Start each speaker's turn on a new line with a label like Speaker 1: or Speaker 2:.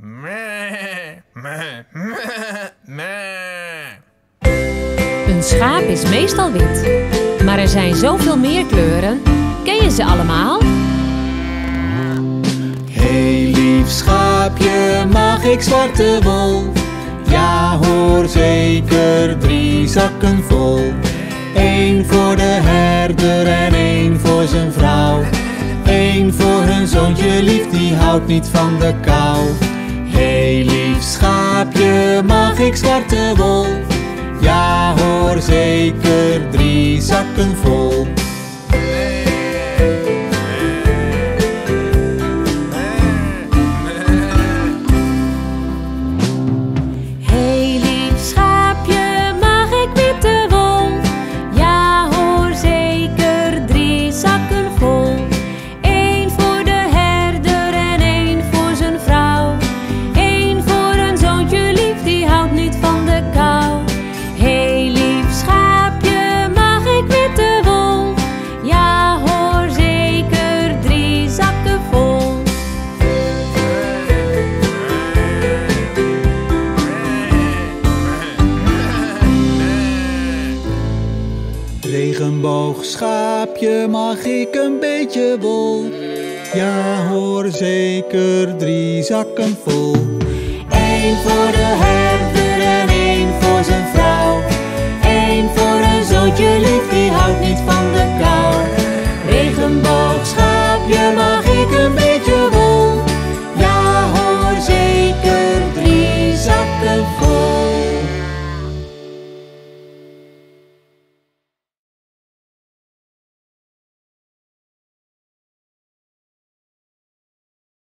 Speaker 1: Een schaap is meestal wit, maar er zijn zoveel meer kleuren. Ken je ze allemaal?
Speaker 2: Heel lief schaapje, mag ik zwarte wol? Ja hoor, zeker, 3 zakken vol. 1 voor de herder en 1 voor zijn vrouw. 1 voor hun zoontje lief, die houdt niet van de kou. Heel lief schaapje, mag ik zwarte wol? Ja hoor, zeker, 3 zakken vol.
Speaker 1: Heel lief schaapje, mag ik witte wol? Ja hoor, zeker, 3 zakken vol. 1 voor de herder en 1 voor zijn vrouw. 1 voor een zoontje lief, die houdt niet van de kou. Heel lief schaapje, mag ik witte wol? Ja hoor, zeker, 3 zakken vol.
Speaker 2: Regenboogschaapje, mag ik een beetje wol? Ja hoor, zeker, 3 zakken vol. 1 voor de herder en 1 voor zijn vrouw. 1 voor een zoontje lief, die houdt niet van de kou.